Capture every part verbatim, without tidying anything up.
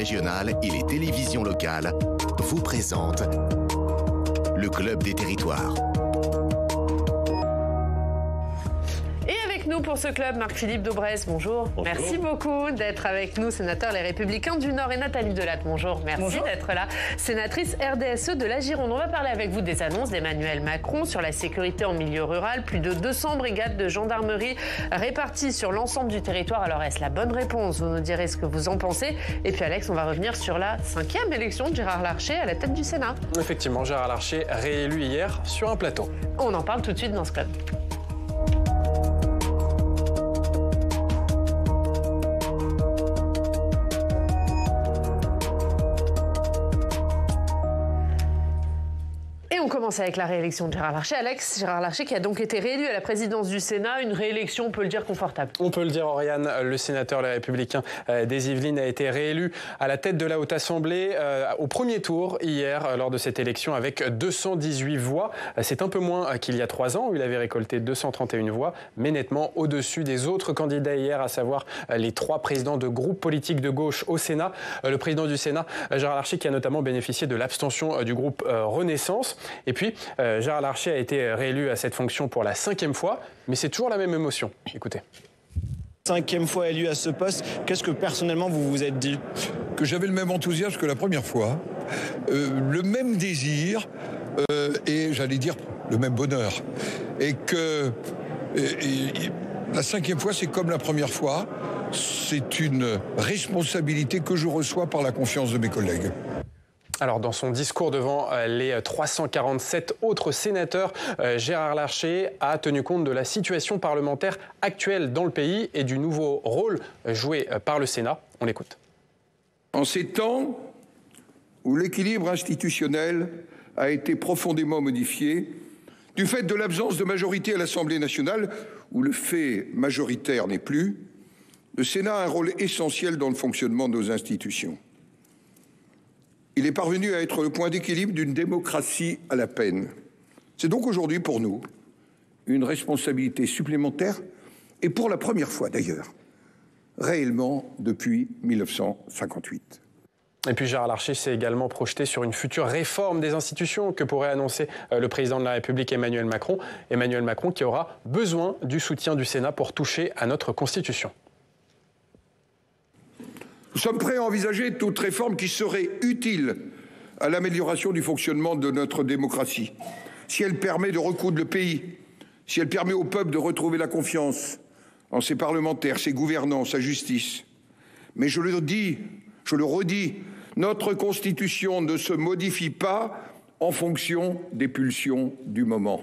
régionales et les télévisions locales vous présentent le Club des Territoires. Pour ce club, Marc-Philippe Daubresse, bonjour. bonjour. Merci beaucoup d'être avec nous, sénateur Les Républicains du Nord, et Nathalie Delatte, bonjour. Merci d'être là, sénatrice R D S E de la Gironde. On va parler avec vous des annonces d'Emmanuel Macron sur la sécurité en milieu rural. Plus de deux cents brigades de gendarmerie réparties sur l'ensemble du territoire. Alors, est-ce la bonne réponse? Vous nous direz ce que vous en pensez. Et puis, Alex, on va revenir sur la cinquième élection de Gérard Larcher à la tête du Sénat. Effectivement, Gérard Larcher réélu hier sur un plateau. On en parle tout de suite dans ce club. On commence avec la réélection de Gérard Larcher. Alex, Gérard Larcher qui a donc été réélu à la présidence du Sénat, une réélection, on peut le dire, confortable. On peut le dire, Oriane, le sénateur Les Républicains euh, des Yvelines a été réélu à la tête de la Haute Assemblée euh, au premier tour hier euh, lors de cette élection avec deux cent dix-huit voix. C'est un peu moins qu'il y a trois ans où il avait récolté deux cent trente et une voix, mais nettement au-dessus des autres candidats hier, à savoir euh, les trois présidents de groupes politiques de gauche au Sénat. Euh, le président du Sénat, Gérard Larcher, qui a notamment bénéficié de l'abstention euh, du groupe euh, Renaissance. Et puis, euh, Gérard Larcher a été réélu à cette fonction pour la cinquième fois, mais c'est toujours la même émotion. Écoutez. Cinquième fois élu à ce poste, qu'est-ce que personnellement vous vous êtes dit? Que j'avais le même enthousiasme que la première fois, euh, le même désir euh, et j'allais dire le même bonheur. Et que et, et, la cinquième fois, c'est comme la première fois, c'est une responsabilité que je reçois par la confiance de mes collègues. Alors, dans son discours devant les trois cent quarante-sept autres sénateurs, Gérard Larcher a tenu compte de la situation parlementaire actuelle dans le pays et du nouveau rôle joué par le Sénat. On l'écoute. En ces temps où l'équilibre institutionnel a été profondément modifié, du fait de l'absence de majorité à l'Assemblée nationale, où le fait majoritaire n'est plus, le Sénat a un rôle essentiel dans le fonctionnement de nos institutions. Il est parvenu à être le point d'équilibre d'une démocratie à la peine. C'est donc aujourd'hui pour nous une responsabilité supplémentaire, et pour la première fois d'ailleurs, réellement depuis mille neuf cent cinquante-huit. Et puis Gérard Larcher s'est également projeté sur une future réforme des institutions que pourrait annoncer le président de la République Emmanuel Macron. Emmanuel Macron qui aura besoin du soutien du Sénat pour toucher à notre Constitution. Nous sommes prêts à envisager toute réforme qui serait utile à l'amélioration du fonctionnement de notre démocratie. Si elle permet de recoudre le pays, si elle permet au peuple de retrouver la confiance en ses parlementaires, ses gouvernants, sa justice. Mais je le dis, je le redis, notre Constitution ne se modifie pas en fonction des pulsions du moment.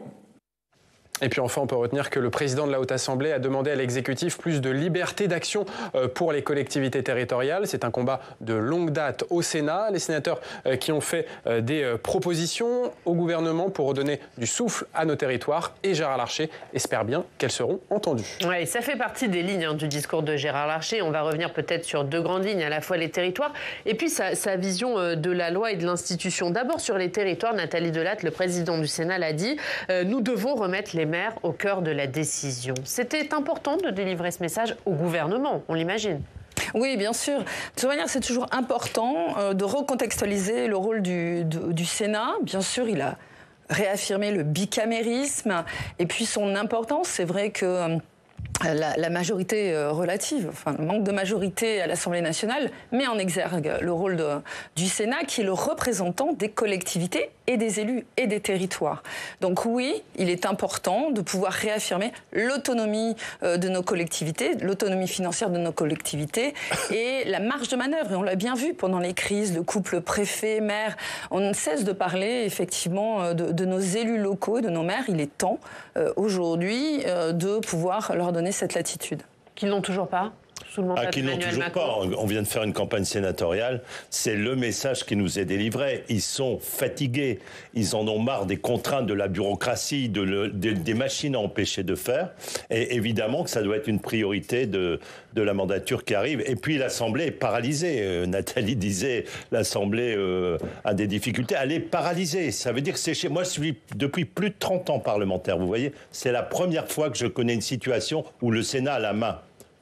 Et puis enfin, on peut retenir que le président de la Haute Assemblée a demandé à l'exécutif plus de liberté d'action pour les collectivités territoriales. C'est un combat de longue date au Sénat. Les sénateurs qui ont fait des propositions au gouvernement pour redonner du souffle à nos territoires. Et Gérard Larcher espère bien qu'elles seront entendues. Ouais, ça fait partie des lignes hein, du discours de Gérard Larcher. On va revenir peut-être sur deux grandes lignes, à la fois les territoires et puis sa, sa vision de la loi et de l'institution. D'abord sur les territoires, Nathalie Delatte, le président du Sénat, l'a dit, euh, nous devons remettre les maire au cœur de la décision. C'était important de délivrer ce message au gouvernement, on l'imagine. Oui, bien sûr. De toute manière, c'est toujours important euh, de recontextualiser le rôle du, de, du Sénat. Bien sûr, il a réaffirmé le bicamérisme et puis son importance. C'est vrai que euh, La, la majorité euh, relative, enfin le manque de majorité à l'Assemblée nationale, met en exergue le rôle de, du Sénat qui est le représentant des collectivités et des élus et des territoires. Donc oui, il est important de pouvoir réaffirmer l'autonomie euh, de nos collectivités, l'autonomie financière de nos collectivités et la marge de manœuvre. Et on l'a bien vu pendant les crises, le couple préfet-maire. On ne cesse de parler effectivement de, de nos élus locaux, de nos maires. Il est temps euh, aujourd'hui euh, de pouvoir leur donner cette latitude. Qu'ils n'ont toujours pas ? Sous le mandat ah, qu'ils n'ont toujours Macron. pas. On vient de faire une campagne sénatoriale. C'est le message qui nous est délivré. Ils sont fatigués. Ils en ont marre des contraintes de la bureaucratie, de le, de, des machines à empêcher de faire. Et évidemment que ça doit être une priorité de, de la mandature qui arrive. Et puis l'Assemblée est paralysée. Euh, Nathalie disait l'Assemblée euh, a des difficultés. Elle est paralysée. Ça veut dire que c'est chez moi. Je suis depuis plus de trente ans parlementaire. Vous voyez, c'est la première fois que je connais une situation où le Sénat a la main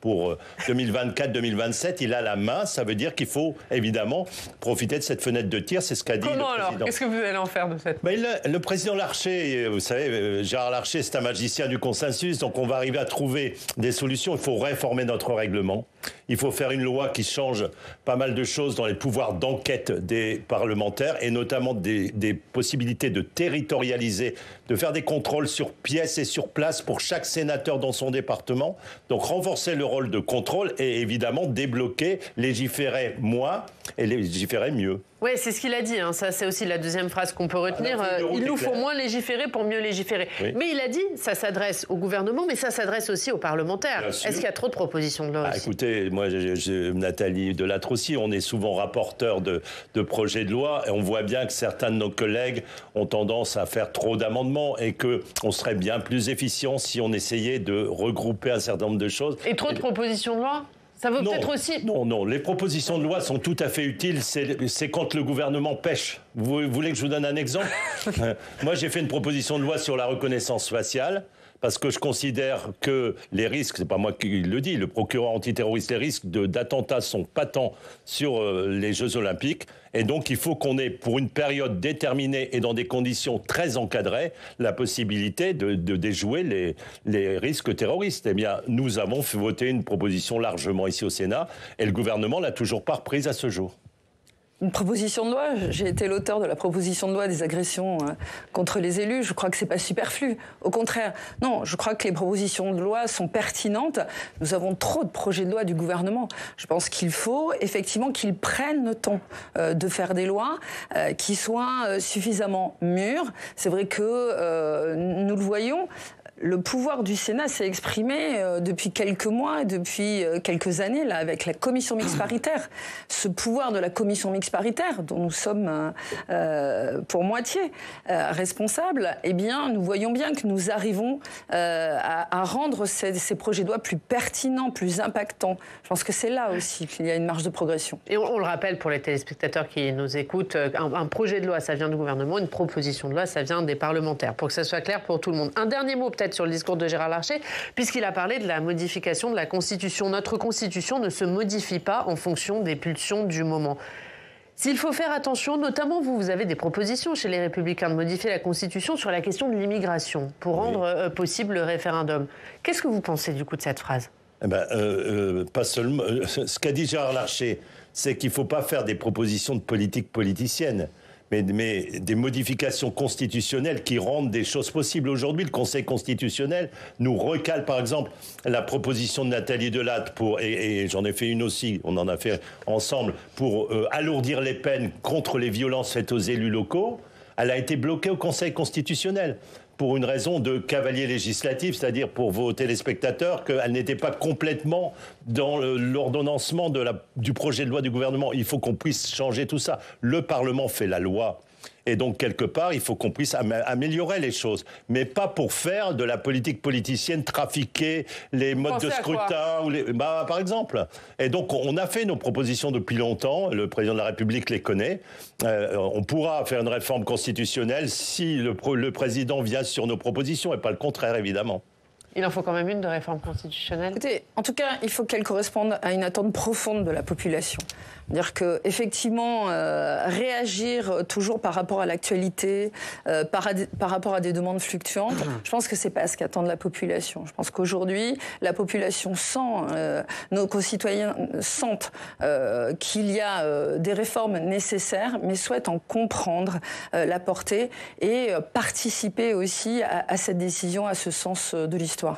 pour deux mille vingt-quatre deux mille vingt-sept. Il a la main, ça veut dire qu'il faut évidemment profiter de cette fenêtre de tir, c'est ce qu'a dit Comment le alors président. Qu'est-ce que vous allez en faire de cette... Ben, il, le président Larcher, vous savez, Gérard Larcher, c'est un magicien du consensus, donc on va arriver à trouver des solutions. Il faut réformer notre règlement. Il faut faire une loi qui change pas mal de choses dans les pouvoirs d'enquête des parlementaires et notamment des, des possibilités de territorialiser, de faire des contrôles sur pièce et sur place pour chaque sénateur dans son département. Donc renforcer le rôle de contrôle et évidemment débloquer, légiférer moins et légiférer mieux. Oui, c'est ce qu'il a dit. Hein. Ça, c'est aussi la deuxième phrase qu'on peut retenir. Ah, euh, il nous faut moins légiférer pour mieux légiférer. Oui. Mais il a dit, ça s'adresse au gouvernement, mais ça s'adresse aussi aux parlementaires. Est-ce qu'il y a trop de propositions de loi ah, Écoutez, moi, je, je, Nathalie Delattre aussi, on est souvent rapporteur de, de projets de loi et on voit bien que certains de nos collègues ont tendance à faire trop d'amendements et qu'on serait bien plus efficient si on essayait de regrouper un certain nombre de choses. Et trop de et... propositions de loi ? Ça vaut non, peut-être aussi... Non, non, les propositions de loi sont tout à fait utiles, c'est quand le gouvernement pêche. Vous, vous voulez que je vous donne un exemple? Moi, j'ai fait une proposition de loi sur la reconnaissance faciale, parce que je considère que les risques, c'est pas moi qui le dis, le procureur antiterroriste, les risques d'attentats sont patents sur euh, les Jeux Olympiques. Et donc, il faut qu'on ait, pour une période déterminée et dans des conditions très encadrées, la possibilité de, de déjouer les, les risques terroristes. Eh bien, nous avons fait voter une proposition largement ici au Sénat et le gouvernement l'a toujours pas reprise à ce jour. Une proposition de loi, j'ai été l'auteur de la proposition de loi des agressions contre les élus, je crois que c'est pas superflu. Au contraire, non, je crois que les propositions de loi sont pertinentes. Nous avons trop de projets de loi du gouvernement. Je pense qu'il faut effectivement qu'ils prennent le temps euh, de faire des lois euh, qui soient euh, suffisamment mûres. C'est vrai que euh, nous le voyons. Le pouvoir du Sénat s'est exprimé euh, depuis quelques mois, depuis euh, quelques années, là, avec la commission mixte paritaire. Ce pouvoir de la commission mixte paritaire, dont nous sommes euh, euh, pour moitié euh, responsables, eh bien, nous voyons bien que nous arrivons euh, à, à rendre ces, ces projets de loi plus pertinents, plus impactants. Je pense que c'est là aussi qu'il y a une marge de progression. Et on, on le rappelle pour les téléspectateurs qui nous écoutent, un, un projet de loi, ça vient du gouvernement, une proposition de loi, ça vient des parlementaires, pour que ça soit clair pour tout le monde. Un dernier mot peut-être sur le discours de Gérard Larcher, puisqu'il a parlé de la modification de la Constitution. Notre Constitution ne se modifie pas en fonction des pulsions du moment. S'il faut faire attention, notamment vous, vous avez des propositions chez les Républicains de modifier la Constitution sur la question de l'immigration pour rendre oui. euh, possible le référendum. Qu'est-ce que vous pensez du coup de cette phrase ? Eh ben, euh, euh, pas seulement. Euh, ce qu'a dit Gérard Larcher, c'est qu'il ne faut pas faire des propositions de politique politicienne. Mais, mais des modifications constitutionnelles qui rendent des choses possibles. Aujourd'hui, le Conseil constitutionnel nous recale, par exemple, la proposition de Nathalie Delattre, pour, et, et j'en ai fait une aussi, on en a fait ensemble, pour euh, alourdir les peines contre les violences faites aux élus locaux. Elle a été bloquée au Conseil constitutionnel pour une raison de cavalier législatif, c'est-à-dire pour vos téléspectateurs, qu'elle n'était pas complètement dans l'ordonnancement de la, du projet de loi du gouvernement. Il faut qu'on puisse changer tout ça. Le Parlement fait la loi. Et donc, quelque part, il faut qu'on puisse améliorer les choses. Mais pas pour faire de la politique politicienne, trafiquer les modes de scrutin. Ou les, bah, par exemple. Et donc, on a fait nos propositions depuis longtemps. Le président de la République les connaît. Euh, on pourra faire une réforme constitutionnelle si le, le président vient sur nos propositions et pas le contraire, évidemment. Il en faut quand même une de réforme constitutionnelle. Écoutez, en tout cas, il faut qu'elle corresponde à une attente profonde de la population. C'est-à-dire qu'effectivement, euh, réagir toujours par rapport à l'actualité, euh, par, par rapport à des demandes fluctuantes, je pense que c'est pas ce qu'attend la population. Je pense qu'aujourd'hui, la population sent, euh, nos concitoyens sentent euh, qu'il y a euh, des réformes nécessaires, mais souhaitent en comprendre euh, la portée et euh, participer aussi à, à cette décision, à ce sens de l'histoire.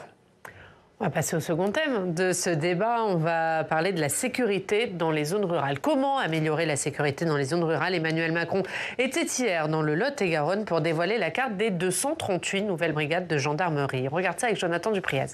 On va passer au second thème de ce débat. On va parler de la sécurité dans les zones rurales. Comment améliorer la sécurité dans les zones rurales ? Emmanuel Macron était hier dans le Lot-et-Garonne pour dévoiler la carte des deux cent trente-huit nouvelles brigades de gendarmerie. On regarde ça avec Jonathan Dupriez.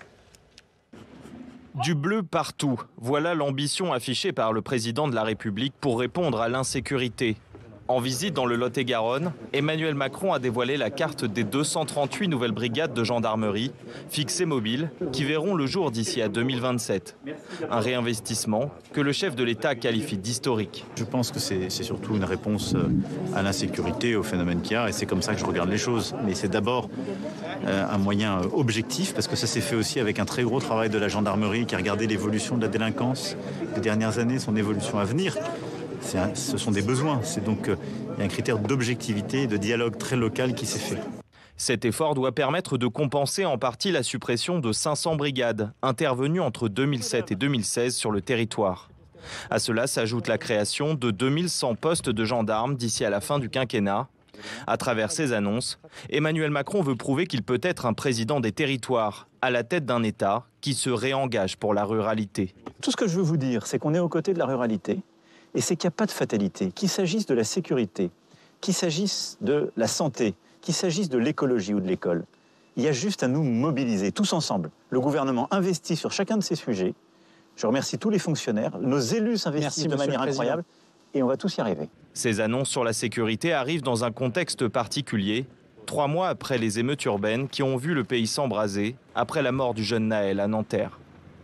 Du bleu partout. Voilà l'ambition affichée par le président de la République pour répondre à l'insécurité. En visite dans le Lot-et-Garonne, Emmanuel Macron a dévoilé la carte des deux cent trente-huit nouvelles brigades de gendarmerie, fixes et mobiles, qui verront le jour d'ici à deux mille vingt-sept. Un réinvestissement que le chef de l'État qualifie d'historique. Je pense que c'est surtout une réponse à l'insécurité, au phénomène qu'il y a, et c'est comme ça que je regarde les choses. Mais c'est d'abord euh, un moyen objectif, parce que ça s'est fait aussi avec un très gros travail de la gendarmerie qui a regardé l'évolution de la délinquance des dernières années, son évolution à venir. Un, ce sont des besoins. C'est donc euh, il y a un critère d'objectivité et de dialogue très local qui s'est fait. Cet effort doit permettre de compenser en partie la suppression de cinq cents brigades intervenues entre deux mille sept et deux mille seize sur le territoire. À cela s'ajoute la création de deux mille cent postes de gendarmes d'ici à la fin du quinquennat. À travers ces annonces, Emmanuel Macron veut prouver qu'il peut être un président des territoires, à la tête d'un État qui se réengage pour la ruralité. Tout ce que je veux vous dire, c'est qu'on est aux côtés de la ruralité. Et c'est qu'il n'y a pas de fatalité, qu'il s'agisse de la sécurité, qu'il s'agisse de la santé, qu'il s'agisse de l'écologie ou de l'école. Il y a juste à nous mobiliser, tous ensemble. Le gouvernement investit sur chacun de ces sujets. Je remercie tous les fonctionnaires. Nos élus s'investissent de manière incroyable et on va tous y arriver. Ces annonces sur la sécurité arrivent dans un contexte particulier, trois mois après les émeutes urbaines qui ont vu le pays s'embraser après la mort du jeune Naël à Nanterre.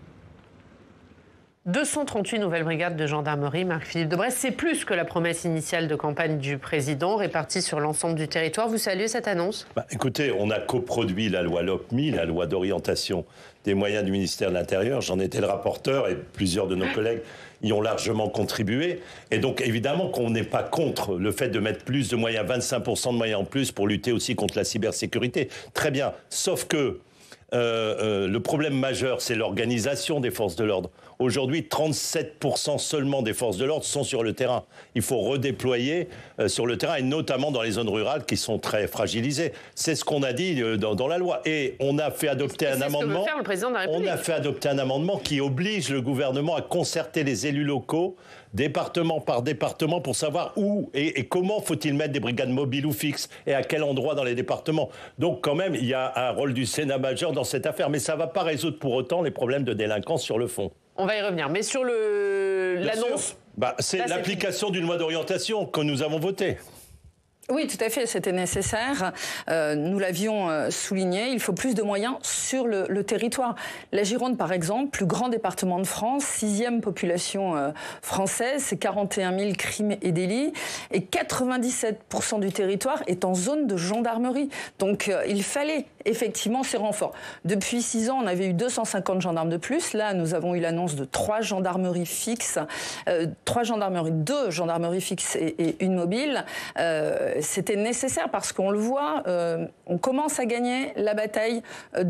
deux cent trente-huit nouvelles brigades de gendarmerie, Marc-Philippe Daubresse, c'est plus que la promesse initiale de campagne du président, répartie sur l'ensemble du territoire. Vous saluez cette annonce ? Bah, écoutez, on a coproduit la loi LOPMI, la loi d'orientation des moyens du ministère de l'Intérieur. J'en étais le rapporteur et plusieurs de nos collègues y ont largement contribué. Et donc, évidemment qu'on n'est pas contre le fait de mettre plus de moyens, vingt-cinq pour cent de moyens en plus pour lutter aussi contre la cybersécurité. Très bien, sauf que Euh, euh, le problème majeur, c'est l'organisation des forces de l'ordre. Aujourd'hui, trente-sept pour cent seulement des forces de l'ordre sont sur le terrain. Il faut redéployer euh, sur le terrain, et notamment dans les zones rurales qui sont très fragilisées. C'est ce qu'on a dit euh, dans, dans la loi. Et on a fait adopter un amendement. Ce que veut faire le président de la République. On a fait adopter un amendement qui oblige le gouvernement à concerter les élus locaux, département par département, pour savoir où et, et comment faut-il mettre des brigades mobiles ou fixes et à quel endroit dans les départements. Donc quand même, il y a un rôle du Sénat majeur dans cette affaire, mais ça ne va pas résoudre pour autant les problèmes de délinquance sur le fond. On va y revenir, mais sur l'annonce... Bah, c'est l'application d'une loi d'orientation que nous avons votée. Oui, tout à fait, c'était nécessaire. Euh, nous l'avions euh, souligné, il faut plus de moyens sur le, le territoire. La Gironde, par exemple, plus grand département de France, sixième population euh, française, c'est quarante et un mille crimes et délits, et quatre-vingt-dix-sept pour cent du territoire est en zone de gendarmerie. Donc euh, il fallait effectivement ces renforts. Depuis six ans, on avait eu deux cent cinquante gendarmes de plus. Là, nous avons eu l'annonce de trois gendarmeries fixes, euh, trois gendarmeries, deux gendarmeries fixes et, et une mobile. Euh, C'était nécessaire parce qu'on le voit, euh, on commence à gagner la bataille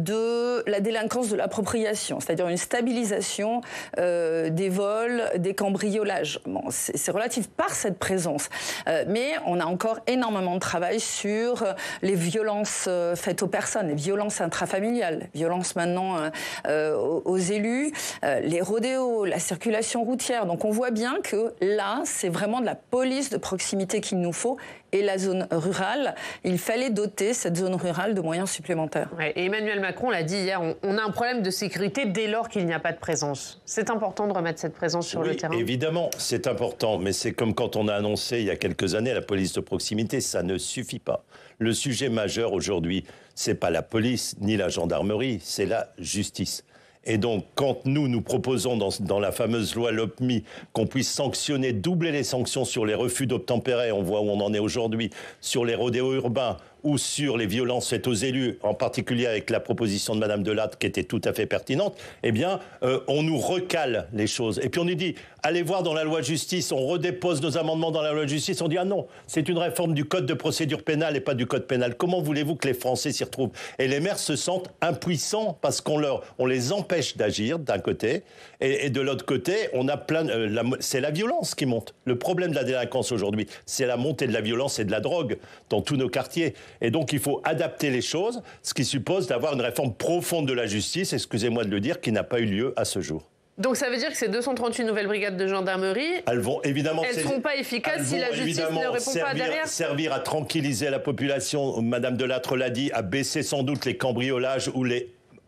de la délinquance de l'appropriation, c'est-à-dire une stabilisation euh, des vols, des cambriolages. Bon, c'est relatif par cette présence. Euh, mais on a encore énormément de travail sur les violences euh, faites aux personnes, les violences intrafamiliales, violences maintenant euh, euh, aux, aux élus, euh, les rodéos, la circulation routière. Donc on voit bien que là, c'est vraiment de la police de proximité qu'il nous faut. Et la zone rurale, il fallait doter cette zone rurale de moyens supplémentaires. Ouais, et Emmanuel Macron l'a dit hier, on, on a un problème de sécurité dès lors qu'il n'y a pas de présence. C'est important de remettre cette présence sur oui, le terrain. Évidemment, c'est important, mais c'est comme quand on a annoncé il y a quelques années la police de proximité, ça ne suffit pas. Le sujet majeur aujourd'hui, c'est pas la police ni la gendarmerie, c'est la justice. Et donc, quand nous, nous proposons dans, dans la fameuse loi LOPMI qu'on puisse sanctionner, doubler les sanctions sur les refus d'obtempérer, on voit où on en est aujourd'hui, sur les rodéos urbains ou sur les violences faites aux élus, en particulier avec la proposition de Madame Delattre qui était tout à fait pertinente, eh bien, euh, on nous recale les choses. Et puis on nous dit, allez voir dans la loi de justice, on redépose nos amendements dans la loi de justice, on dit, ah non, c'est une réforme du code de procédure pénale et pas du code pénal. Comment voulez-vous que les Français s'y retrouvent? Et les maires se sentent impuissants parce qu'on leur, on les empêche d'agir d'un côté, et, et de l'autre côté, on a plein, euh, la, c'est la violence qui monte. Le problème de la délinquance aujourd'hui, c'est la montée de la violence et de la drogue dans tous nos quartiers. Et donc, il faut adapter les choses, ce qui suppose d'avoir une réforme profonde de la justice, excusez-moi de le dire, qui n'a pas eu lieu à ce jour. Donc ça veut dire que ces deux cent trente-huit nouvelles brigades de gendarmerie, elles vont évidemment, elles ne seront pas efficaces si la justice ne répond servir, pas derrière. Servir à tranquilliser la population, Madame Delattre l'a dit, à baisser sans doute les cambriolages ou les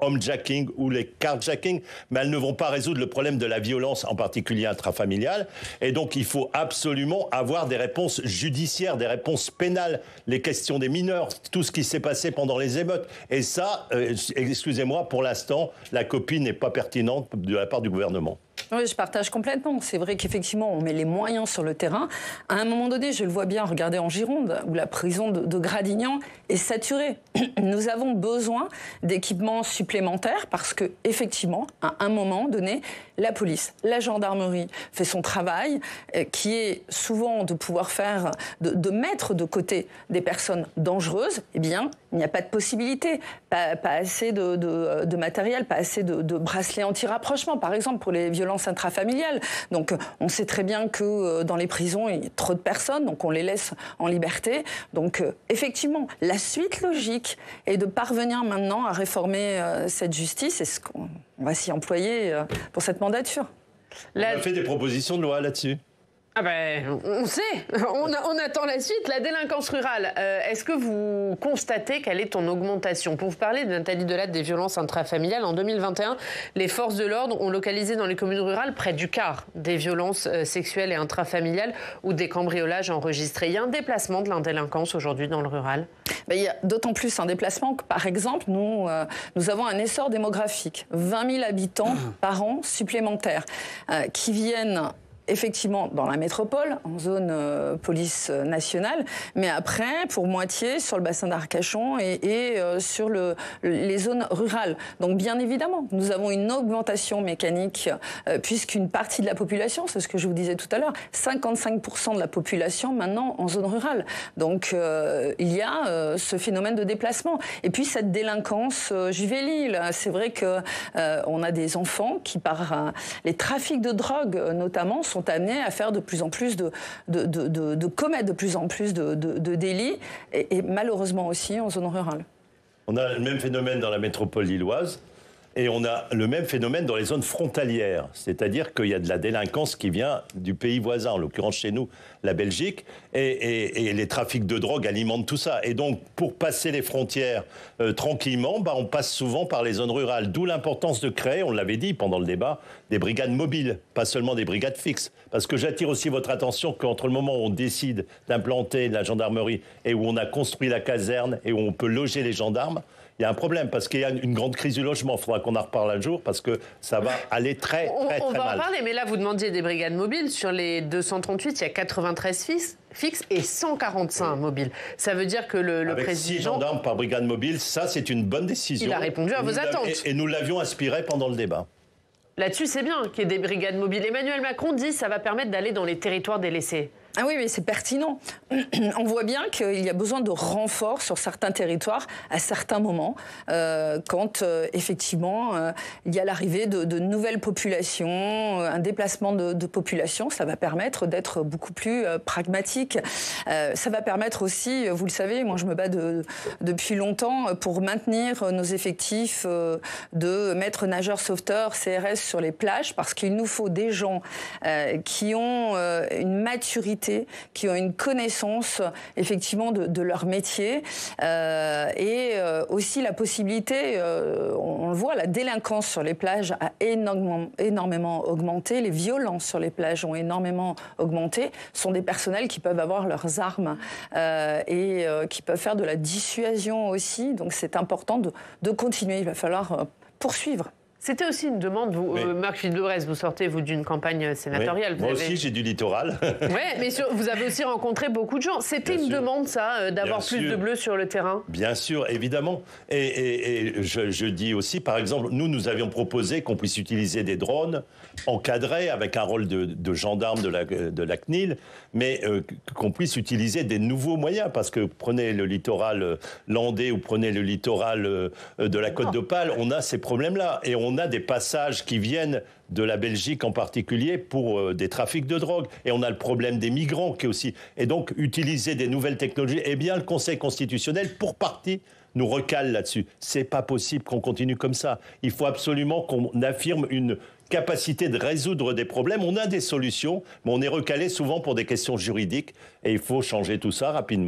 homejacking ou les carjacking, mais elles ne vont pas résoudre le problème de la violence, en particulier intrafamiliale. Et donc, il faut absolument avoir des réponses judiciaires, des réponses pénales, les questions des mineurs, tout ce qui s'est passé pendant les émeutes. Et ça, euh, excusez-moi, pour l'instant, la copie n'est pas pertinente de la part du gouvernement. Oui, je partage complètement. C'est vrai qu'effectivement, on met les moyens sur le terrain. À un moment donné, je le vois bien, regardez en Gironde, où la prison de, de Gradignan est saturée. Nous avons besoin d'équipements supplémentaires parce que, effectivement, à un moment donné, la police, la gendarmerie fait son travail, euh, qui est souvent de pouvoir faire, de, de mettre de côté des personnes dangereuses. Eh bien, il n'y a pas de possibilité. Pas, pas assez de, de, de matériel, pas assez de, de bracelets anti-rapprochement, par exemple, pour les violences intrafamiliales. Donc, on sait très bien que dans les prisons, il y a trop de personnes, donc on les laisse en liberté. Donc, effectivement, la suite logique est de parvenir maintenant à réformer euh, cette justice, et ce qu'on va s'y employer euh, pour cette mandature. On a fait des propositions de loi là-dessus. Ah ben, on sait, on, a, on attend la suite. La délinquance rurale, euh, est-ce que vous constatez qu'elle est en augmentation? Pour vous parler de Nathalie Delatte des violences intrafamiliales, en deux mille vingt et un, les forces de l'ordre ont localisé dans les communes rurales près du quart des violences euh, sexuelles et intrafamiliales ou des cambriolages enregistrés. Il y a un déplacement de la délinquance aujourd'hui dans le rural? Ben, il y a d'autant plus un déplacement que, par exemple, nous, euh, nous avons un essor démographique. vingt mille habitants par an supplémentaires euh, qui viennent effectivement dans la métropole, en zone euh, police nationale, mais après, pour moitié, sur le bassin d'Arcachon et, et euh, sur le, les zones rurales. Donc, bien évidemment, nous avons une augmentation mécanique, euh, puisqu'une partie de la population, c'est ce que je vous disais tout à l'heure, cinquante-cinq pour cent de la population maintenant en zone rurale. Donc, euh, il y a euh, ce phénomène de déplacement. Et puis, cette délinquance euh, juvénile. C'est vrai qu'on euh, a des enfants qui, par euh, les trafics de drogue, euh, notamment, sont amenés à faire de plus en plus de, de, de, de, de commettre de plus en plus de, de, de délits, et, et malheureusement aussi en zone rurale. On a le même phénomène dans la métropole lilloise. Et on a le même phénomène dans les zones frontalières, c'est-à-dire qu'il y a de la délinquance qui vient du pays voisin, en l'occurrence chez nous, la Belgique, et, et, et les trafics de drogue alimentent tout ça. Et donc, pour passer les frontières euh, tranquillement, bah, on passe souvent par les zones rurales, d'où l'importance de créer, on l'avait dit pendant le débat, des brigades mobiles, pas seulement des brigades fixes. Parce que j'attire aussi votre attention qu'entre le moment où on décide d'implanter la gendarmerie et où on a construit la caserne et où on peut loger les gendarmes, il y a un problème parce qu'il y a une grande crise du logement. Il faudra qu'on en reparle un jour parce que ça va aller très, très, on, très, on très va mal. en parler, mais là, vous demandiez des brigades mobiles. Sur les deux cent trente-huit, il y a quatre-vingt-treize fixes, fixes et cent quarante-cinq oui. mobiles. Ça veut dire que le, le Avec président... six gendarmes par brigade mobile, ça, c'est une bonne décision. Il a répondu à vos attentes. Et, et nous l'avions inspiré pendant le débat. Là-dessus, c'est bien qu'il y ait des brigades mobiles. Emmanuel Macron dit que ça va permettre d'aller dans les territoires délaissés. Ah oui, mais c'est pertinent. On voit bien qu'il y a besoin de renforts sur certains territoires à certains moments, euh, quand euh, effectivement euh, il y a l'arrivée de, de nouvelles populations, euh, un déplacement de, de population. Ça va permettre d'être beaucoup plus euh, pragmatique. Euh, ça va permettre aussi, vous le savez, moi je me bats de, depuis longtemps pour maintenir nos effectifs euh, de maîtres nageurs sauveteurs C R S sur les plages, parce qu'il nous faut des gens euh, qui ont euh, une maturité, qui ont une connaissance effectivement de, de leur métier euh, et euh, aussi la possibilité, euh, on, on le voit, la délinquance sur les plages a énormément, énormément augmenté, les violences sur les plages ont énormément augmenté. Ce sont des personnels qui peuvent avoir leurs armes euh, et euh, qui peuvent faire de la dissuasion aussi, donc c'est important de, de continuer, il va falloir euh, poursuivre. C'était aussi une demande, vous, euh, Marc-Philippe Daubresse, vous sortez vous d'une campagne sénatoriale. Oui. Vous Moi avez... aussi, j'ai du littoral. Oui, mais sur, vous avez aussi rencontré beaucoup de gens. C'était une sûr. demande, ça, euh, d'avoir Bien plus sûr. de bleus sur le terrain? Bien sûr, évidemment. Et, et, et je, je dis aussi, par exemple, nous, nous avions proposé qu'on puisse utiliser des drones encadrés avec un rôle de, de gendarme de la, de la C N I L, mais euh, qu'on puisse utiliser des nouveaux moyens, parce que prenez le littoral landais ou prenez le littoral euh, de la Côte d'Opale, on a ces problèmes-là. Et on a des passages qui viennent de la Belgique en particulier pour euh, des trafics de drogue. Et on a le problème des migrants qui est aussi... Et donc, utiliser des nouvelles technologies, eh bien, le Conseil constitutionnel, pour partie, nous recale là-dessus. C'est pas possible qu'on continue comme ça. Il faut absolument qu'on affirme une capacité de résoudre des problèmes. On a des solutions, mais on est recalé souvent pour des questions juridiques et il faut changer tout ça rapidement.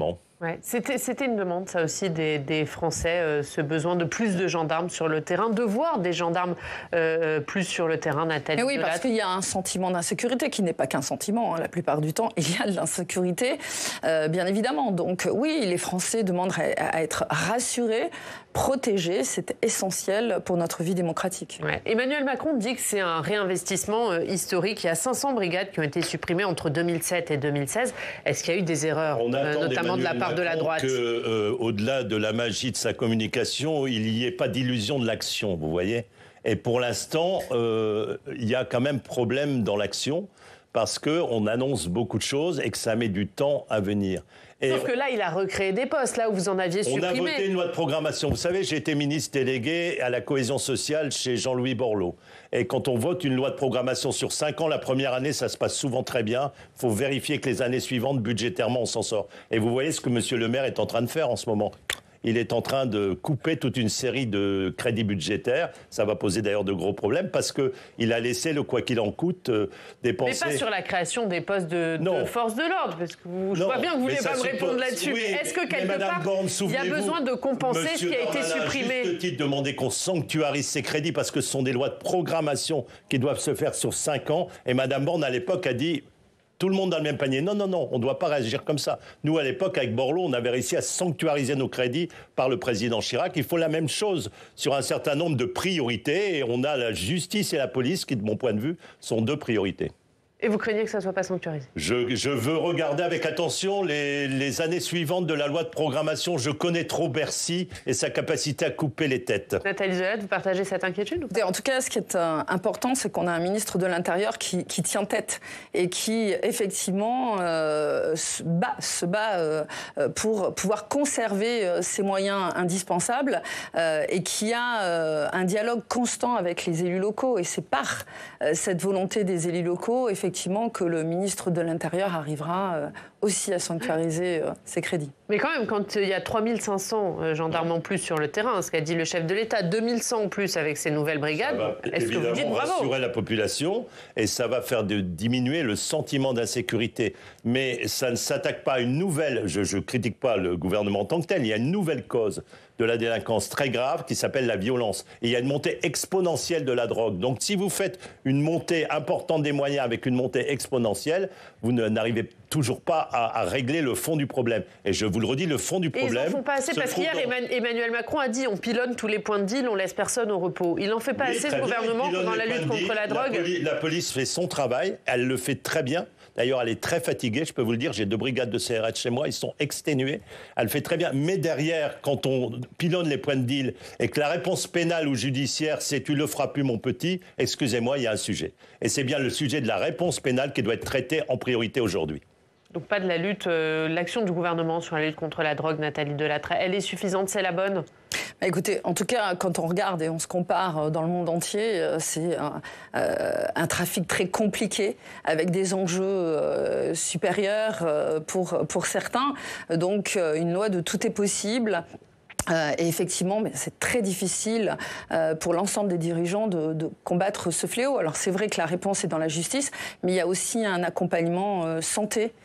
Ouais, c'était, c'était une demande, ça aussi, des, des Français, euh, ce besoin de plus de gendarmes sur le terrain, de voir des gendarmes euh, plus sur le terrain, Nathalie Mais oui, Delattre. parce qu'il y a un sentiment d'insécurité qui n'est pas qu'un sentiment. Hein, la plupart du temps, il y a de l'insécurité, euh, bien évidemment. Donc oui, les Français demandent à, à être rassurés, protégés. C'est essentiel pour notre vie démocratique. Ouais. Emmanuel Macron dit que c'est un réinvestissement euh, historique. Il y a cinq cents brigades qui ont été supprimées entre deux mille sept et deux mille seize. Est-ce qu'il y a eu des erreurs, euh, notamment de la part de la droite? Que, euh, au-delà de la magie de sa communication, il n'y ait pas d'illusion de l'action, vous voyez. Et pour l'instant, euh, il y a quand même problème dans l'action parce qu'on annonce beaucoup de choses et que ça met du temps à venir. Et sauf que là, il a recréé des postes, là où vous en aviez supprimé. On a voté une loi de programmation. Vous savez, j'ai été ministre délégué à la cohésion sociale chez Jean-Louis Borloo. Et quand on vote une loi de programmation sur cinq ans, la première année, ça se passe souvent très bien. Il faut vérifier que les années suivantes, budgétairement, on s'en sort. Et vous voyez ce que monsieur le maire est en train de faire en ce moment. Il est en train de couper toute une série de crédits budgétaires. Ça va poser d'ailleurs de gros problèmes parce qu'il a laissé le quoi qu'il en coûte euh, dépenser. Mais pas sur la création des postes de, de force de l'ordre, parce que vous, je non, vois bien que vous ne voulez pas me suppose, répondre là-dessus. Oui, Est-ce que quelque Madame part, Borne, il y a besoin de compenser ce qui a été supprimé? À juste titre, demander qu'on sanctuarise ces crédits parce que ce sont des lois de programmation qui doivent se faire sur cinq ans. Et Madame Borne, à l'époque, a dit... Tout le monde dans le même panier. Non, non, non, on ne doit pas réagir comme ça. Nous, à l'époque, avec Borloo, on avait réussi à sanctuariser nos crédits par le président Chirac. Il faut la même chose sur un certain nombre de priorités. Et on a la justice et la police qui, de mon point de vue, sont deux priorités. Et vous craignez que ça ne soit pas sanctuarisé? je, je veux regarder avec attention les, les années suivantes de la loi de programmation. Je connais trop Bercy et sa capacité à couper les têtes. Nathalie Delattre, vous partagez cette inquiétude? En tout cas, ce qui est euh, important, c'est qu'on a un ministre de l'Intérieur qui, qui tient tête et qui, effectivement, euh, se bat, se bat euh, pour pouvoir conserver euh, ses moyens indispensables euh, et qui a euh, un dialogue constant avec les élus locaux. Et c'est par euh, cette volonté des élus locaux, effectivement, effectivement que le ministre de l'Intérieur arrivera euh, aussi à sanctuariser euh, ses crédits. Mais quand même, quand il y a trois mille cinq cents euh, gendarmes en plus sur le terrain, ce qu'a dit le chef de l'État, deux mille cent en plus avec ces nouvelles brigades, est-ce que vous dites bravo? Ça va rassurer la population et ça va faire de diminuer le sentiment d'insécurité. Mais ça ne s'attaque pas à une nouvelle, je ne critique pas le gouvernement en tant que tel, il y a une nouvelle cause de la délinquance très grave qui s'appelle la violence. Et il y a une montée exponentielle de la drogue. Donc si vous faites une montée importante des moyens avec une montée exponentielle, vous n'arrivez toujours pas à, à régler le fond du problème. Et je vous le redis, le fond du problème... Et ils n'en font pas assez parce qu'hier, dans... Emmanuel Macron a dit on pilonne tous les points de deal, on laisse personne au repos. Il n'en fait pas oui, assez, ce gouvernement, dans la lutte contre la drogue. La, poli la police fait son travail, elle le fait très bien. D'ailleurs, elle est très fatiguée, je peux vous le dire. J'ai deux brigades de C R H chez moi, ils sont exténués. Elle fait très bien. Mais derrière, quand on pilonne les points de deal et que la réponse pénale ou judiciaire, c'est « tu le feras plus, mon petit », excusez-moi, il y a un sujet. Et c'est bien le sujet de la réponse pénale qui doit être traité en priorité aujourd'hui. Donc pas de la lutte, euh, l'action du gouvernement sur la lutte contre la drogue, Nathalie Delattre, elle est suffisante, c'est la bonne? Bah écoutez, en tout cas, quand on regarde et on se compare dans le monde entier, c'est un, euh, un trafic très compliqué avec des enjeux euh, supérieurs euh, pour, pour certains. Donc une loi de tout est possible. Euh, et effectivement, c'est très difficile euh, pour l'ensemble des dirigeants de, de combattre ce fléau. Alors c'est vrai que la réponse est dans la justice, mais il y a aussi un accompagnement euh, santé.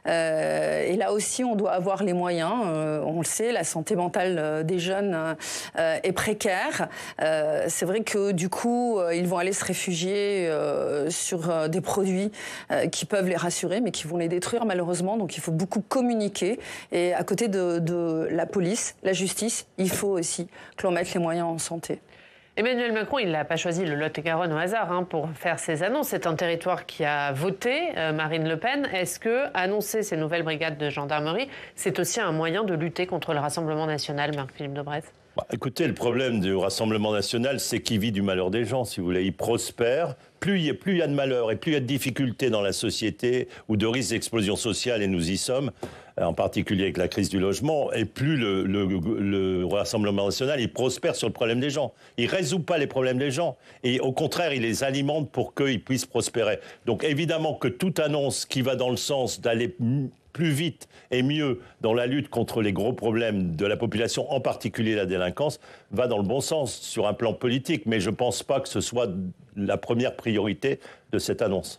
Euh, et là aussi, on doit avoir les moyens. Euh, on le sait, la santé mentale euh, des jeunes euh, est précaire. Euh, c'est vrai que du coup, euh, ils vont aller se réfugier euh, sur euh, des produits euh, qui peuvent les rassurer, mais qui vont les détruire malheureusement. Donc il faut beaucoup communiquer. Et à côté de, de la police, la justice, il faut aussi que l'on mette les moyens en santé. Emmanuel Macron, il n'a pas choisi le Lot-et-Garonne au hasard hein, pour faire ses annonces. C'est un territoire qui a voté euh, Marine Le Pen. Est-ce que annoncer ces nouvelles brigades de gendarmerie, c'est aussi un moyen de lutter contre le Rassemblement national, Marc-Philippe Daubresse? Bah, écoutez, le problème du Rassemblement national, c'est qu'il vit du malheur des gens, si vous voulez. Il prospère. Plus il, y a, plus il y a de malheur et plus il y a de difficultés dans la société ou de risques d'explosion sociale, et nous y sommes, en particulier avec la crise du logement, et plus le, le, le Rassemblement national, il prospère sur le problème des gens. Il ne résout pas les problèmes des gens. Et au contraire, il les alimente pour qu'ils puissent prospérer. Donc évidemment que toute annonce qui va dans le sens d'aller plus vite et mieux dans la lutte contre les gros problèmes de la population, en particulier la délinquance, va dans le bon sens sur un plan politique. Mais je ne pense pas que ce soit la première priorité de cette annonce.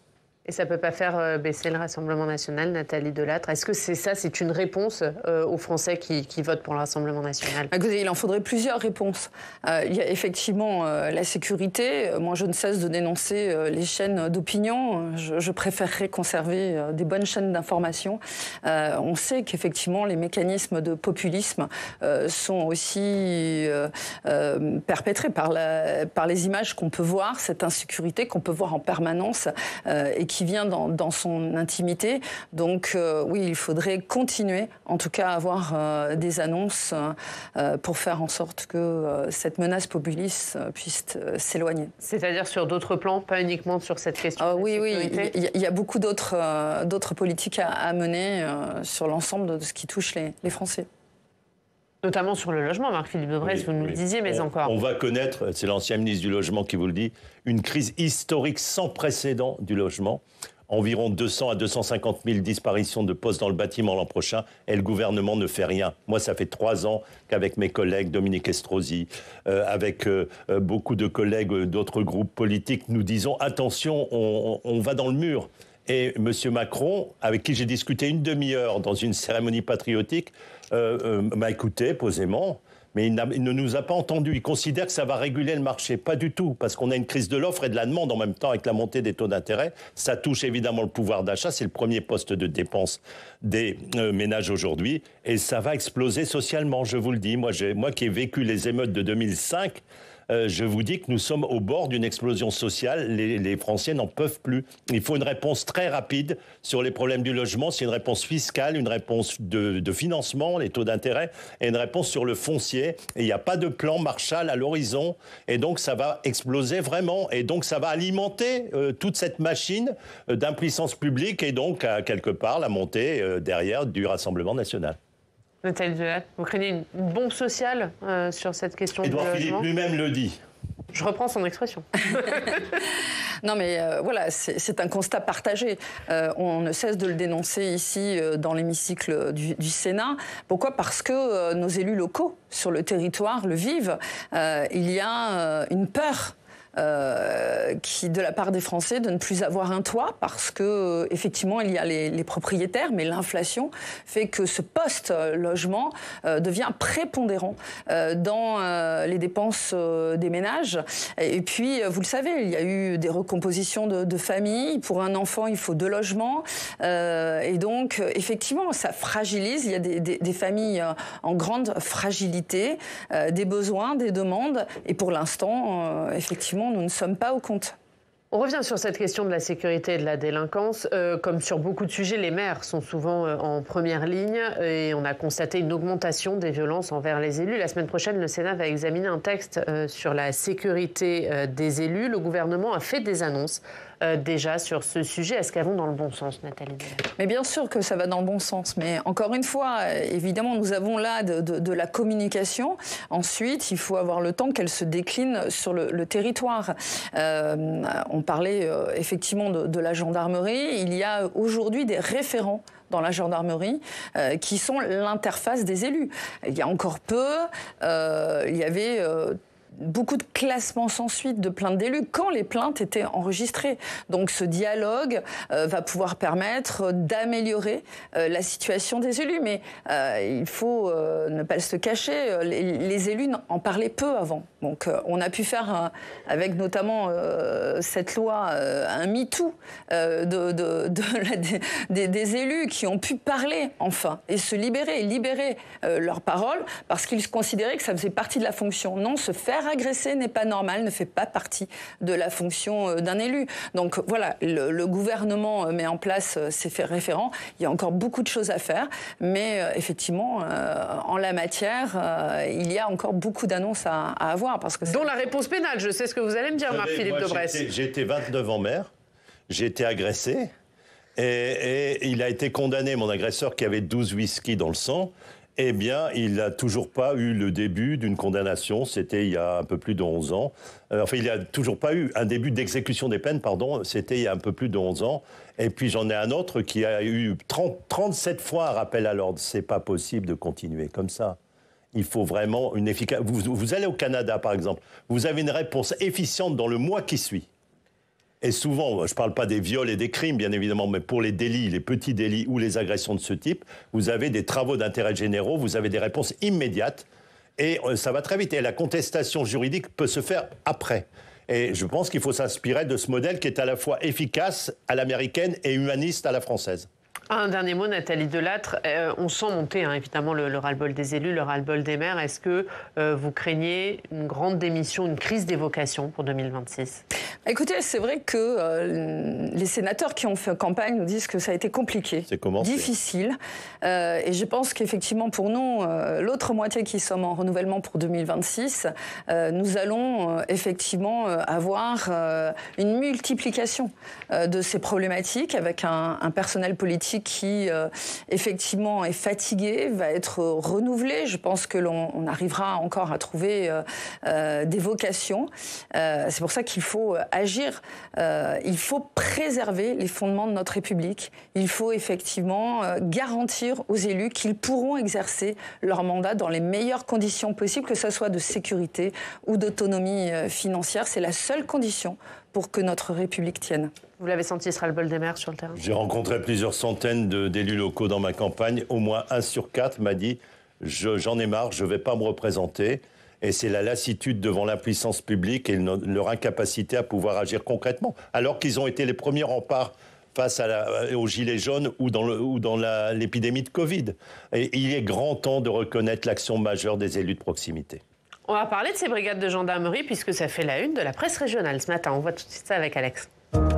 Et ça ne peut pas faire baisser le Rassemblement national, Nathalie Delattre. Est-ce que c'est ça, c'est une réponse euh, aux Français qui, qui votent pour le Rassemblement national? Écoutez, il en faudrait plusieurs réponses. Euh, il y a effectivement euh, la sécurité. Moi, je ne cesse de dénoncer euh, les chaînes d'opinion. Je, je préférerais conserver euh, des bonnes chaînes d'information. Euh, on sait qu'effectivement, les mécanismes de populisme euh, sont aussi euh, euh, perpétrés par, la, par les images qu'on peut voir, cette insécurité qu'on peut voir en permanence euh, et qui qui vient dans, dans son intimité. Donc euh, oui, il faudrait continuer, en tout cas, à avoir euh, des annonces euh, pour faire en sorte que euh, cette menace populiste euh, puisse euh, s'éloigner. C'est-à-dire sur d'autres plans, pas uniquement sur cette question euh, de oui, sécurité. Oui, il y, il y a beaucoup d'autres euh, d'autres politiques à, à mener euh, sur l'ensemble de ce qui touche les, les Français. Notamment sur le logement, Marc-Philippe Daubresse, oui, vous nous oui. le disiez, mais on, encore. On va connaître, c'est l'ancien ministre du Logement qui vous le dit, une crise historique sans précédent du logement. Environ deux cents à deux cent cinquante mille disparitions de postes dans le bâtiment l'an prochain, et le gouvernement ne fait rien. Moi, ça fait trois ans qu'avec mes collègues, Dominique Estrosi, euh, avec euh, beaucoup de collègues d'autres groupes politiques, nous disons attention, on, on va dans le mur. Et M. Macron, avec qui j'ai discuté une demi-heure dans une cérémonie patriotique, euh, euh, m'a écouté posément, mais il, il ne nous a pas entendus. Il considère que ça va réguler le marché. Pas du tout, parce qu'on a une crise de l'offre et de la demande en même temps avec la montée des taux d'intérêt. Ça touche évidemment le pouvoir d'achat. C'est le premier poste de dépense des euh, ménages aujourd'hui. Et ça va exploser socialement, je vous le dis. Moi, j'ai, moi qui ai vécu les émeutes de deux mille cinq... Euh, je vous dis que nous sommes au bord d'une explosion sociale. Les, les Français n'en peuvent plus. Il faut une réponse très rapide sur les problèmes du logement. C'est une réponse fiscale, une réponse de, de financement, les taux d'intérêt, et une réponse sur le foncier. Et il n'y a pas de plan Marshall à l'horizon. Et donc, ça va exploser vraiment. Et donc, ça va alimenter euh, toute cette machine euh, d'impuissance publique et donc, à, quelque part, la montée euh, derrière du Rassemblement national. Nathalie Delattre, vous craignez une bombe sociale euh, sur cette question du logement ? Édouard Philippe lui-même le dit. Je reprends son expression. Non, mais euh, voilà, c'est, c'est un constat partagé. Euh, on ne cesse de le dénoncer ici euh, dans l'hémicycle du, du Sénat. Pourquoi ? Parce que euh, nos élus locaux sur le territoire le vivent. Euh, il y a euh, une peur. Euh, qui, de la part des Français, de ne plus avoir un toit parce que euh, effectivement il y a les, les propriétaires, mais l'inflation fait que ce poste euh, logement euh, devient prépondérant euh, dans euh, les dépenses euh, des ménages. Et, et puis, euh, vous le savez, il y a eu des recompositions de, de familles. Pour un enfant, il faut deux logements. Euh, et donc, euh, effectivement, ça fragilise. Il y a des, des, des familles euh, en grande fragilité, euh, des besoins, des demandes. Et pour l'instant, euh, effectivement, nous ne sommes pas au compte. On revient sur cette question de la sécurité et de la délinquance. Euh, comme sur beaucoup de sujets, les maires sont souvent euh, en première ligne et on a constaté une augmentation des violences envers les élus. La semaine prochaine, le Sénat va examiner un texte euh, sur la sécurité euh, des élus. Le gouvernement a fait des annonces euh, déjà sur ce sujet. Est-ce qu'elles vont dans le bon sens, Nathalie Delattre ? Mais bien sûr que ça va dans le bon sens. Mais encore une fois, évidemment, nous avons là de, de, de la communication. Ensuite, il faut avoir le temps qu'elle se décline sur le, le territoire. Euh, on parlait euh, effectivement de, de la gendarmerie. Il y a aujourd'hui des référents dans la gendarmerie, euh, qui sont l'interface des élus. Il y a encore peu, euh, il y avait... Euh, beaucoup de classements sans suite de plaintes d'élus quand les plaintes étaient enregistrées. Donc ce dialogue euh, va pouvoir permettre d'améliorer euh, la situation des élus. Mais euh, il faut euh, ne pas se cacher, les, les élus en parlaient peu avant. Donc euh, on a pu faire, euh, avec notamment euh, cette loi, euh, un MeToo euh, de, de, de la, des, des élus qui ont pu parler enfin et se libérer, libérer euh, leurs paroles parce qu'ils considéraient que ça faisait partie de la fonction. Non, se faire agresser n'est pas normal, ne fait pas partie de la fonction d'un élu. Donc voilà, le, le gouvernement met en place ces faits référents. Il y a encore beaucoup de choses à faire, mais euh, effectivement, euh, en la matière, euh, il y a encore beaucoup d'annonces à, à avoir. Parce que dont la réponse pénale, je sais ce que vous allez me dire, Marc-Philippe Daubresse. J'ai été vingt-neuf ans maire, j'ai été agressé, et, et il a été condamné, mon agresseur qui avait douze whisky dans le sang. Eh bien, il n'a toujours pas eu le début d'une condamnation. C'était il y a un peu plus de onze ans. Euh, enfin, il n'a toujours pas eu un début d'exécution des peines, pardon. C'était il y a un peu plus de onze ans. Et puis, j'en ai un autre qui a eu trente, trente-sept fois un rappel à l'ordre. C'est pas possible de continuer comme ça. Il faut vraiment une efficace... Vous, vous allez au Canada, par exemple. Vous avez une réponse efficiente dans le mois qui suit. Et souvent, je ne parle pas des viols et des crimes, bien évidemment, mais pour les délits, les petits délits ou les agressions de ce type, vous avez des travaux d'intérêt généraux, vous avez des réponses immédiates et ça va très vite. Et la contestation juridique peut se faire après. Et je pense qu'il faut s'inspirer de ce modèle qui est à la fois efficace à l'américaine et humaniste à la française. Un dernier mot, Nathalie Delattre. Euh, on sent monter hein, évidemment le, le ras-le-bol des élus, le ras-le-bol des maires. Est-ce que euh, vous craignez une grande démission, une crise des vocations pour deux mille vingt-six ? Écoutez, c'est vrai que euh, les sénateurs qui ont fait campagne nous disent que ça a été compliqué, difficile. Euh, et je pense qu'effectivement, pour nous, euh, l'autre moitié qui sommes en renouvellement pour deux mille vingt-six, euh, nous allons euh, effectivement euh, avoir euh, une multiplication euh, de ces problématiques avec un, un personnel politique qui, euh, effectivement, est fatigué, va être renouvelé. Je pense que l'on on arrivera encore à trouver euh, euh, des vocations. Euh, c'est pour ça qu'il faut agir. Euh, il faut préserver les fondements de notre République. Il faut effectivement euh, garantir aux élus qu'ils pourront exercer leur mandat dans les meilleures conditions possibles, que ce soit de sécurité ou d'autonomie euh, financière. C'est la seule condition pour que notre République tienne. Vous l'avez senti, ce ras-le-bol des maires sur le terrain ? J'ai rencontré plusieurs centaines de, d'élus locaux dans ma campagne. Au moins un sur quatre m'a dit je, « j'en ai marre, je ne vais pas me représenter ». Et c'est la lassitude devant l'impuissance publique et leur incapacité à pouvoir agir concrètement. Alors qu'ils ont été les premiers remparts face à la, aux gilets jaunes ou dans, le, ou dans la, l'épidémie de Covid. Et il est grand temps de reconnaître l'action majeure des élus de proximité. On va parler de ces brigades de gendarmerie puisque ça fait la une de la presse régionale ce matin. On voit tout de suite ça avec Alex.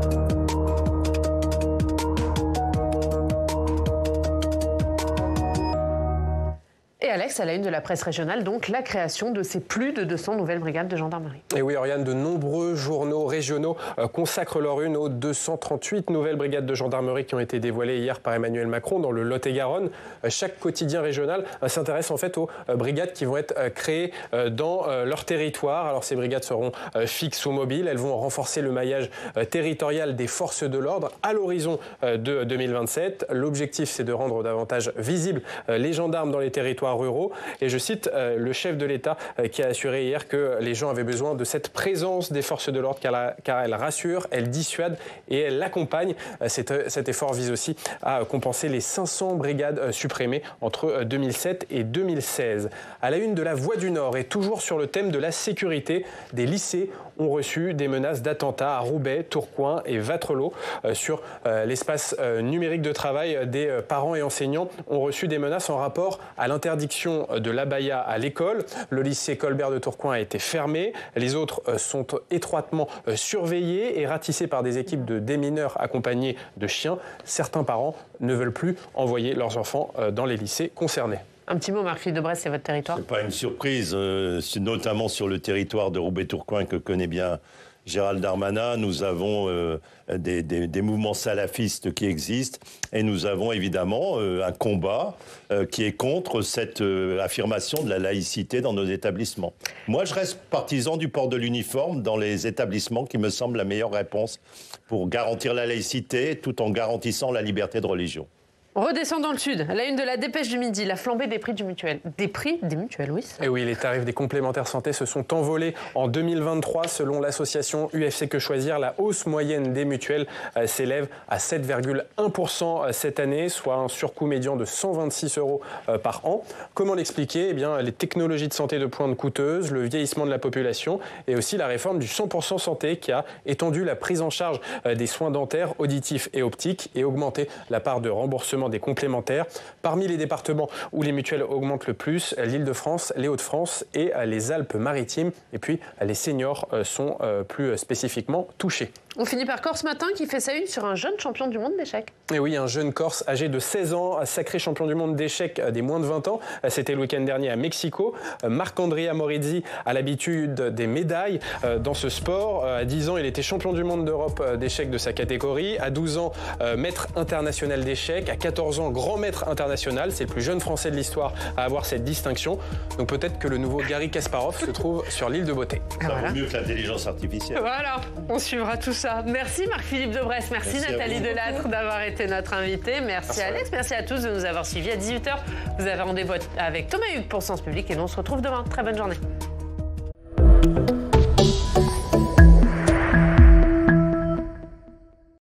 Et Alex, à la une de la presse régionale, donc la création de ces plus de deux cents nouvelles brigades de gendarmerie. Et oui, Oriane, de nombreux journaux régionaux euh, consacrent leur une aux deux cent trente-huit nouvelles brigades de gendarmerie qui ont été dévoilées hier par Emmanuel Macron dans le Lot-et-Garonne. Euh, chaque quotidien régional euh, s'intéresse en fait aux euh, brigades qui vont être euh, créées euh, dans euh, leur territoire. Alors ces brigades seront euh, fixes ou mobiles. Elles vont renforcer le maillage euh, territorial des forces de l'ordre à l'horizon euh, de deux mille vingt-sept. L'objectif, c'est de rendre davantage visibles euh, les gendarmes dans les territoires ruraux. Et je cite euh, le chef de l'État euh, qui a assuré hier que les gens avaient besoin de cette présence des forces de l'ordre car, la, car elle rassure, elle dissuade et elle accompagne. Euh, cet, cet effort vise aussi à compenser les cinq cents brigades euh, supprimées entre euh, deux mille sept et deux mille seize. À la une de la Voix du Nord et toujours sur le thème de la sécurité, des lycées ont reçu des menaces d'attentats à Roubaix, Tourcoing et Wattrelos. Euh, sur euh, l'espace euh, numérique de travail, euh, des euh, parents et enseignants ont reçu des menaces en rapport à l'interdiction de l'abaya à l'école. Le lycée Colbert de Tourcoing a été fermé. Les autres euh, sont étroitement euh, surveillés et ratissés par des équipes de démineurs accompagnés de chiens. Certains parents ne veulent plus envoyer leurs enfants euh, dans les lycées concernés. Un petit mot, Marc-Philippe de Brest, c'est votre territoire ? Ce n'est pas une surprise, euh, notamment sur le territoire de Roubaix-Tourcoing que connaît bien Gérald Darmanin. Nous avons euh, des, des, des mouvements salafistes qui existent et nous avons évidemment euh, un combat euh, qui est contre cette euh, affirmation de la laïcité dans nos établissements. Moi, je reste partisan du port de l'uniforme dans les établissements qui me semble la meilleure réponse pour garantir la laïcité tout en garantissant la liberté de religion. On redescend dans le sud. À la une de la Dépêche du Midi, la flambée des prix du mutuel. Des prix des mutuelles, oui. Et oui, les tarifs des complémentaires santé se sont envolés en deux mille vingt-trois. Selon l'association U F C Que Choisir, la hausse moyenne des mutuelles euh, s'élève à sept virgule un pour cent cette année, soit un surcoût médian de cent vingt-six euros euh, par an. Comment l'expliquer ? Eh bien, les technologies de santé de pointe coûteuses, le vieillissement de la population et aussi la réforme du cent pour cent santé qui a étendu la prise en charge euh, des soins dentaires, auditifs et optiques et augmenté la part de remboursement des complémentaires. Parmi les départements où les mutuelles augmentent le plus, l'Île-de-France, les Hauts-de-France et les Alpes-Maritimes. Et puis, les seniors sont plus spécifiquement touchés. On finit par Corse Matin qui fait sa une sur un jeune champion du monde d'échecs. Et oui, un jeune Corse âgé de seize ans, sacré champion du monde d'échecs des moins de vingt ans. C'était le week-end dernier à Mexico. Marc-Andrea Morizzi a l'habitude des médailles dans ce sport. À dix ans, il était champion du monde d'Europe d'échecs de sa catégorie. À douze ans, maître international d'échecs. À quatorze ans, grand maître international. C'est le plus jeune Français de l'histoire à avoir cette distinction. Donc peut-être que le nouveau Garry Kasparov se trouve sur l'île de Beauté. Ça voilà. Vaut mieux que l'intelligence artificielle. Voilà, on suivra tout ça. Merci Marc-Philippe de Brest, merci, merci Nathalie Delattre d'avoir été notre invitée. Merci, merci Alex, merci à tous de nous avoir suivis. À dix-huit heures, vous avez rendez-vous avec Thomas Hugues pour Sens Public et nous on se retrouve demain. Très bonne journée.